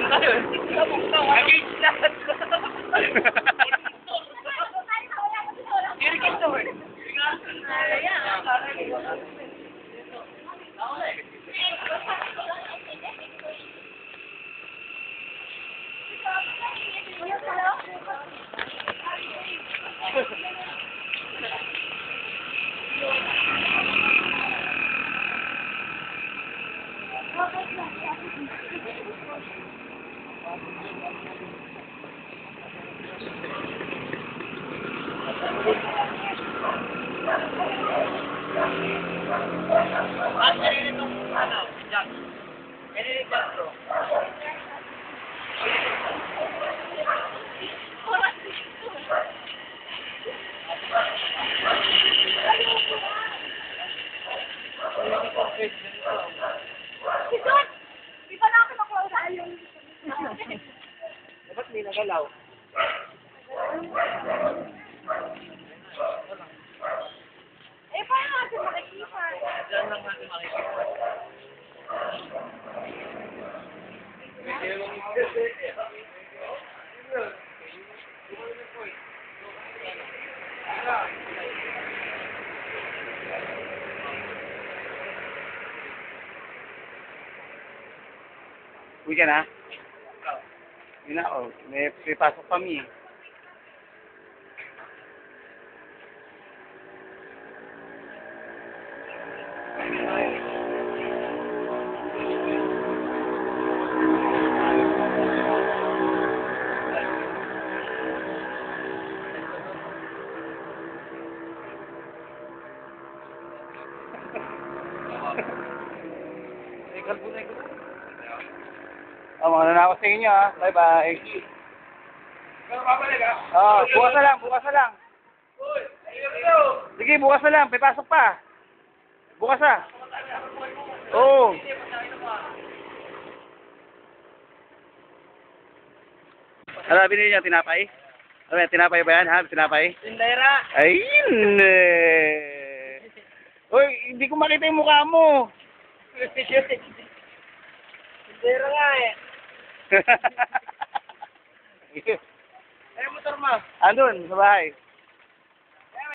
Dapat hindi nagalaw. Eh, paano natin makikita? Diyan lang natin makikita. Uwi ka na? Yun na, oh. May pasok kami. Mga na ako sa inyo, ha. Bye-bye. Pero babalik ah. Bukas na lang, bukas na lang. Uy, ayun. Sige, bukas na lang. May pasok pa. Bukas na. Oo. Ano, binili niya tinapay? Ano, tinapay ba yan, ha? Tinapay? Tindera. Ayun Uy, hindi ko makita yung mukha mo. Tindera nga eh. Ay, motor mo. Andun, sa bahay.